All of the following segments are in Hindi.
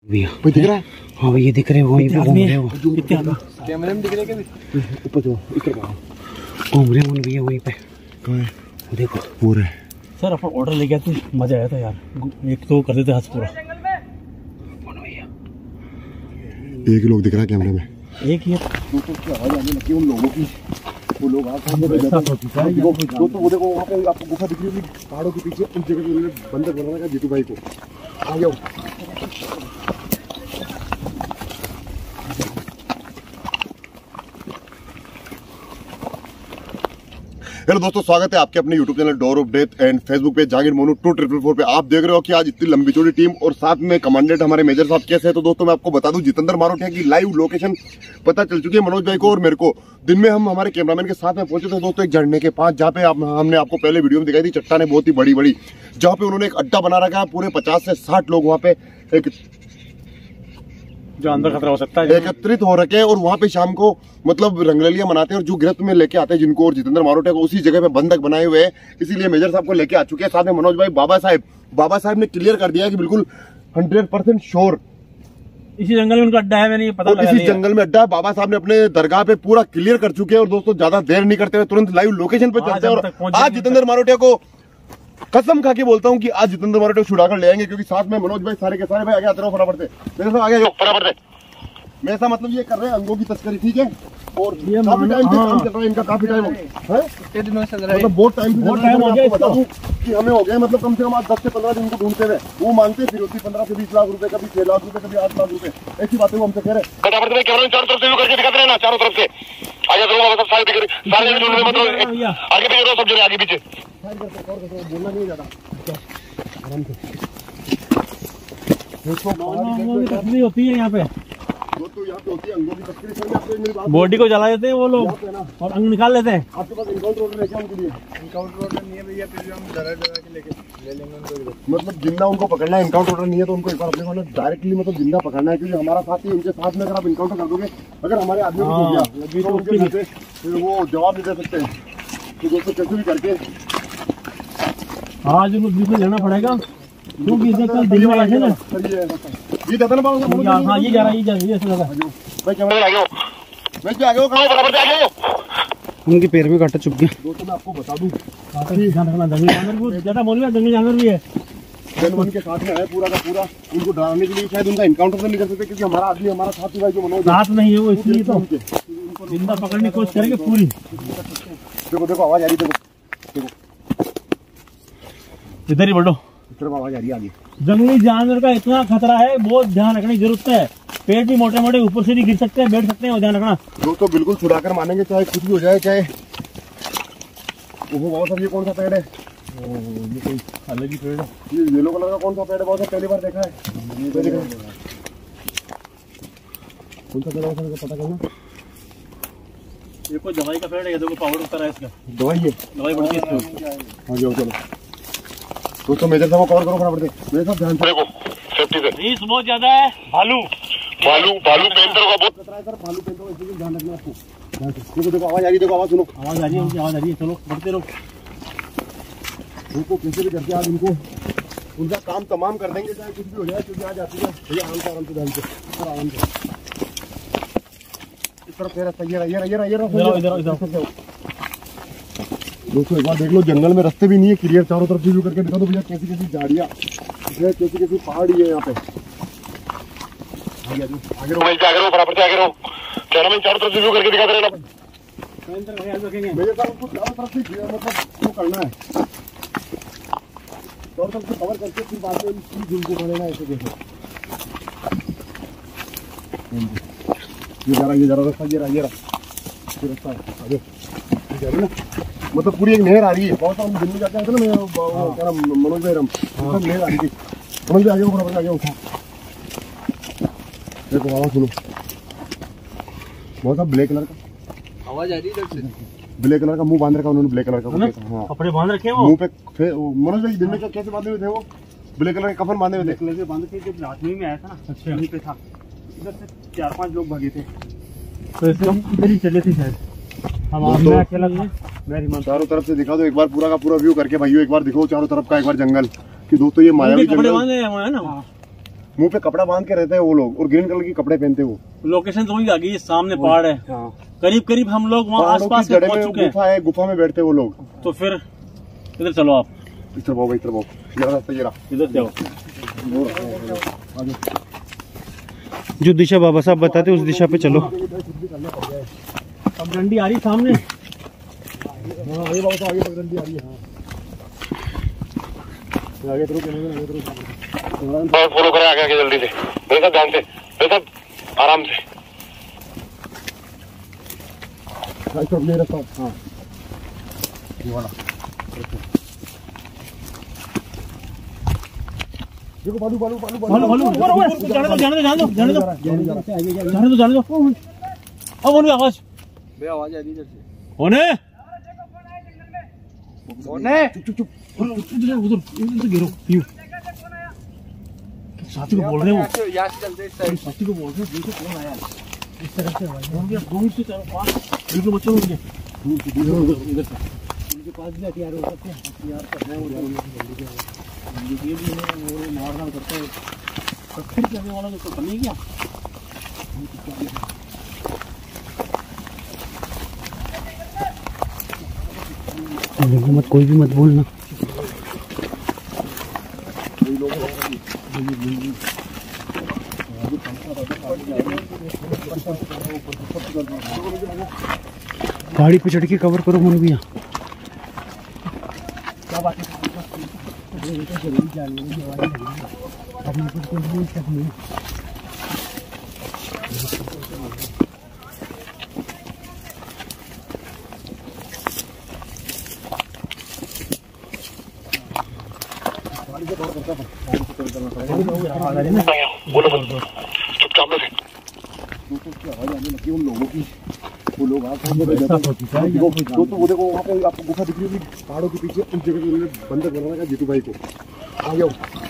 भैया दिख रहा है? हाँ भैया दिख रहे हैं, वहीं पे घूम रहे हो। कैमरे में दिख रहे हैं क्या? ऊपर जो घूम रहे हैं भैया वहीं पे। वो देखो पूरे सर अपन ऑर्डर लेके आते मजा आया था यार, एक तो कर देते हाथ पूरा। एक ही लोग दिख रहा है कैमरे में, एक ही आवाज आने लगी उन लोगों की। वो लोग दोस्तों वो देखो वहाँ पे आपको गुफा दिख रही होगी पहाड़ों के पीछे, उस जगह पे उन्होंने बंधक बनाना था जीतू भाई को। आ जाओ हेलो दोस्तों, स्वागत है आपके अपने YouTube channel door of death and facebook पे जहांगीर मोनू 2444 पे। आप देख रहे हो कि आज इतनी लंबी चौड़ी टीम और साथ में कमांडेंट हमारे मेजर साहब कैसे है। तो दोस्तों मैं आपको बता दूं, जितेंद्र मारोटिया की लाइव लोकेशन पता चल चुकी है मनोज भाई को और मेरे को। दिन में हम हमारे कैमरामैन के साथ में पहुंचे थे दोस्तों एक झरने के पास, जहाँ पे हमने आपको पहले वीडियो में दिखाई थी चट्टानें बहुत ही बड़ी बड़ी, जहाँ पे उन्होंने एक अड्डा बना रखा है। पूरे 50 से 60 लोग वहाँ पे एक जानवर खतरा हो सकता है एकत्रित हो रखे हैं और वहाँ पे शाम को मतलब रंगरलियां मनाते हैं और जो गिरफ्त में लेके आते हैं जिनको, और जितेंद्र मारोटिया को उसी जगह पे बंधक बनाए हुए हैं। इसीलिए मेजर साहब को लेके आ चुके हैं, साथ में मनोज भाई। बाबा साहब ने क्लियर कर दिया है कि बिल्कुल 100% श्योर इसी जंगल में उनका अड्डा है। मैंने ये पता लगा, इसी जंगल में अड्डा है। बाबा साहब ने अपने दरगाह पे पूरा क्लियर कर चुके हैं। और दोस्तों ज्यादा देर नहीं करते हुए तुरंत लाइव लोकेशन पे चलते हैं और आज जितेंद्र मारोटिया को कसम खा के बोलता हूँ कि आज जितेंद्र मारोटिया को छुड़ाकर ले आएंगे, क्योंकि साथ में मनोज भाई सारे के सारे भाई आगे आते रहो फटाफट से। मेरे साथ आगे फटाफट से। मेरे साथ मतलब ये कर रहे हैं अंगों की तस्करी, ठीक है। और ये काफी टाइम से काम चल रहा है इनका, काफी टाइम है, कितने दिनों से चल रहा है, मतलब बहुत टाइम से। आपको बता दूं कि हमें हो गए मतलब कम से कम आज 10 से 15 दिन को ढूंढते हुए। वो मांगते फिर होती 15 से 20 लाख रुपए, कभी 6 लाख रुपए, कभी 8 लाख रुपए, ऐसी बातें वो हमसे कह रहे हैं। फटाफट से कैमरा चारों तरफ से करके दिखाते रहे ना, चारों तरफ से आगे सब सारे दिख रहे, सारे ढूंढ रहे, मतलब आगे पीछे सब जगह आगे पीछे बोलना नहीं ज्यादा आराम से। तस्वीर होती है यहाँ पे, बॉडी को जला देते हैं वो लोग और अंग निकाल लेते हैं। आपके पास इनकाउंटर ऑर्डर है क्या उनके लिए? इनकाउंटर ऑर्डर नहीं है भैया, फिर भी हम डरा के लेके ले लेंगे उनको। मतलब जिंदा उनको पकड़ना है, इनकाउंटर ऑर्डर नहीं है तो उनको एक बार अपने को डायरेक्टली मतलब जिंदा पकड़ना है, क्योंकि हमारा साथी उनके साथ में अगर आप इनकाउंटर कर दोगे, अगर हमारे आदमी को हो गया तो उनके घर पे फिर वो जवाब नहीं दे सकते हैं। तो दोस्तों कैसे भी करके आज उनको बिल्कुल लेना पड़ेगा, क्योंकि इधर कल दिल्ली वाला है ना। ये जाता ना हाँ ये जा रहा है भाई, कैमरा आगे हो, मैं क्या आगे हो, कहाँ बराबर से आगे हो। उनके पैर में कांटा चुभ गया। दोस्तों मैं आपको बता दूं, जंगली जानवर ज्यादा बोलिए, जंगली जानवर भी है, जनवन के साथ में है पूरा का पूरा। उनको डराने के लिए शायद उनका इनकाउंटर तो नहीं कर सकते, क्योंकि हमारा आदमी हमारा साथी भाई जो मनोज साथ नहीं है वो, इसलिए तो जिंदा पकड़ने की कोशिश करेंगे पूरी। देखो देखो आवाज आ रही है, देखो इधर ही बढ़ो, सिर्फ आवाज आ रही है आगे। जंगली जानवर का इतना खतरा है, बहुत ध्यान रखने की जरूरत है। पेड़ भी मोटे मोटे ऊपर से भी गिर सकते हैं, बैठ सकते हैं, वो ध्यान रखना। दोस्तों बिल्कुल छुड़ाकर मानेंगे, चाहे कुछ भी हो जाए। चाहे ओहो बाबा साहब, ये कौन सा पेड़ है? ये कोई अलग ही पेड़ है। ये येलो कलर का कौन सा पेड़ है? बहुत पहली बार देखा है। कौन सा पेड़ है पता करना। ये कोई दवाई का पेड़ है, देखो पाउडर उतर है इसका। दवाई है, दवाई बढ़ती है इसमें। हाँ जाओ चलो दोस्तों, मेजर साहब को कवर करो फटाफट से। मेरे साथ ध्यान से देखो, सेफ्टी से। रिस्क बहुत ज्यादा है, भालू पेंटर का बहुत खतरा है सर, भालू पेंटर, इसलिए ध्यान रखना आपको। देखो देखो आवाज आ रही है, देखो आवाज सुनो, आवाज आ रही है, उनकी आवाज आ रही है। चलो बढ़ते रहो, उनको कैसे भी करके आज उनको उनका काम तमाम कर देंगे, चाहे कुछ भी हो जाए। क्योंकि आज आती है भैया, आराम से ध्यान से सर, आराम से इस तरफ ये दोस्तों एक बार देख लो, जंगल में रास्ते भी नहीं है क्लियर, चारों तरफ रिव्यू करके दिखा दो भैया, कैसी कैसी झाड़ियाँ, कैसी पहाड़ी है यहाँ पे। आगे रहो बराबर से, आगे रहो, कैमरा चारों तरफ रिव्यू करके दिखा दे रहे मेरे साथ उसको चारों तरफ से मतलब वो करना है, चारों तरफ से कवर करके फिर बाद में झुमको बनेगा ऐसे जैसे। ये जा रहा रास्ता, ये रास्ता आगे जा रही ना, मतलब पूरी एक नहर आ रही है। बहुत हम दिन में जाते हैं ना, मैं क्या नाम मनोज भाई रम, नहर आ रही थी। समझ में आगे बराबर आगे उठा, देखो आवाज सुनो, बहुत सारा ब्लैक कलर का आवाज आ रही है इधर से। ब्लैक कलर का मुंह बांध रखा उन्होंने, ब्लैक कलर का हाँ कपड़े बांध रखे हैं वो मुंह पे। मनोज भाई दिन में कैसे बांधे हुए थे वो? ब्लैक कलर के कफन बांधे हुए थे। कलर के बांध के जब रात में आया था ना, अच्छा वहीं पे था। इधर से 4-5 लोग भागे थे, तो इसलिए हम इधर ही चले थे शायद। हम अकेला था, चारों तरफ से दिखा दो एक बार पूरा का पूरा व्यू करके भाइयों, एक बार दिखो चारों तरफ का एक बार जंगल। कि दोस्तों ये मायावी जंगल मुंह पे कपड़ा बांध के रहते हैं वो लोग, और ग्रीन कलर के कपड़े पहनते हैं वो। लोकेशन तो वही आ गई, सामने पहाड़ है। करीब करीब हम लोग वहाँ आसपास पहुंच चुके हैं। गुफा है, गुफा में बैठते हैं वो लोग। तो फिर इधर चलो आप, इधर भाव, इधर भाव, इधर जाओ। जो दिशा बाबा साहब बताते उस दिशा पे चलो। अब डंडी आ रही सामने। आगे बाबा साहब, आगे डंडी आ रही है। आगे फॉलो करें, आगे आगे जल्दी से, मेरे साथ ध्यान से, मेरे साथ आराम से। मेरे साथ, हाँ ये वाला देखो, बालू बालू बालू बालू बालू जाने दो जाने दो जाने दो जाने दो जाने दो जाने दो। अब बोलो आवाज, बे आवाज आ रही है इधर से। होने चुप चुप उधर उधर गिरो। यू साथी को बोल रहे हो, यहाँ से चलते, इस साइड साथी को बोल रहे हो। देखो कौन आया इस तरफ से, दूर से चलो, पास बिल्कुल बच्चों उनके इधर से, उनके पास भी हथियार हो सकते हैं। हथियार करना है वो ये भी है, वो मारना करता है। पत्थर करने वाला तो बने क्या? मत, कोई भी मत बोलना। गाड़ी पे चढ़ के कवर करो मन भी। बोलो चुपचाप से, आवाज आने लगी उन लोगों की। वो लोग दोस्तों वो देखो वहाँ पे आपको गुफा दिख रही होगी पहाड़ों के पीछे, उस जगह उन्होंने बंदर बनाना था जीतू भाई को। आ जाओ,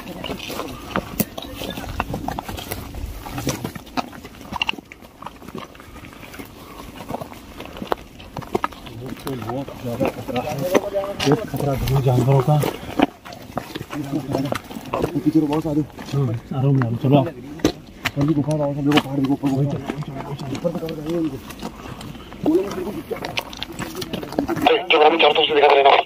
बहुत ज्यादा खतरा है जानवरों का। पीछे बहुत सारे चलो गुफा देखो, पहाड़ देखो, ऊपर हम चारों तरफ से दिखा देना।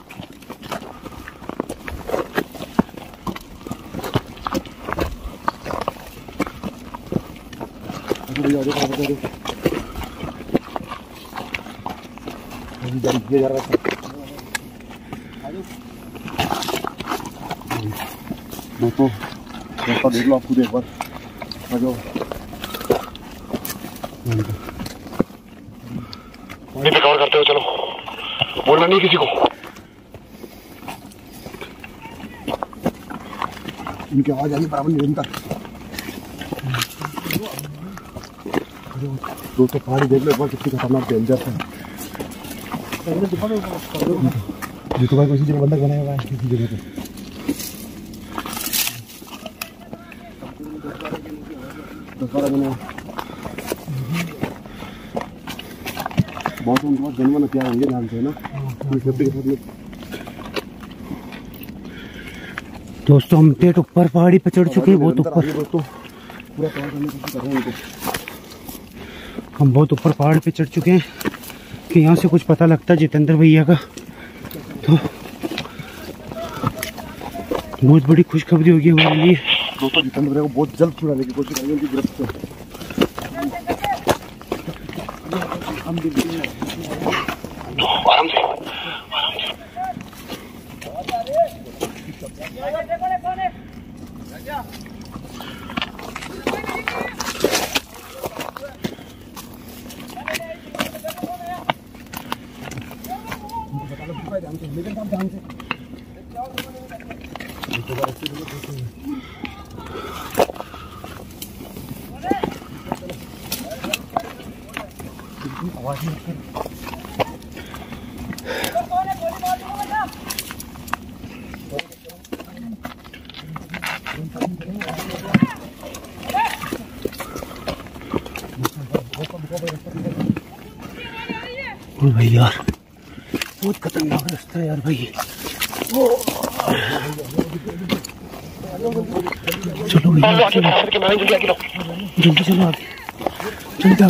दोस्तों रास्ता देख लो आप खुद एक बार। आ जाओ, कवर करते हो, चलो बोलना नहीं किसी को। इनकी आवाज आ रही बराबर निरंतर। दोस्तों पहाड़ी देख लो एक बार, कितनी खतरनाक डेंजर है। जीतू भाई को इसी जगह बंदा बनाया हुआ है, किसी जगह पे। बहुत उनके पास जनवन हथियार होंगे ध्यान से, है ना। दोस्तों हम पेट ऊपर पहाड़ी पे चढ़ चुके हैं, बहुत ऊपर। दोस्तों पूरा कवर करने की कोशिश कर रहे हैं। हम बहुत ऊपर पहाड़ पे चढ़ चुके हैं कि यहाँ से कुछ पता लगता है जितेंद्र भैया का, तो बहुत बड़ी खुशखबरी होगी हमारे लिए। दोस्तों जितेंद्र भैया को बहुत जल्द छुड़ाने की कोशिश करेंगे उनकी गिरफ्त से। आराम से, भाई यार बहुत खतरनाक रास्ता है यार भाई। चलो भैया चलो, जल्दी चलो आगे, जल्दी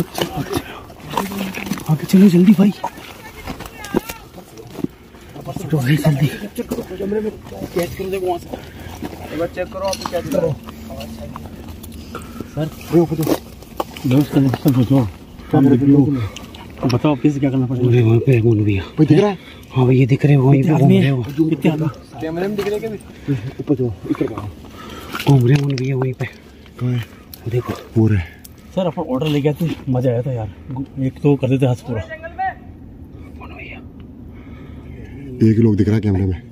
आगे चलो जल्दी भाई, तो भाई जल्दी चेक करो, देखो वहाँ से एक बार चेक करो, आप कैच करो सर। बताओ किस क्या करना पड़ेगा? वहाँ पे कौन भैया दिख रहा है? हाँ भैया दिख रहे, वहीं पे घूम रहे हो, कैमरे में दिख रहे क्या? ऊपर जाओ, इधर आओ। घूम रहे हो भैया वहीं पे, देखो हो रहा है सर अपन ऑर्डर लेके आते मजा आया था यार, एक तो कर देते हाथ पूरा। कौन भैया? एक लोग दिख रहा है कैमरे में।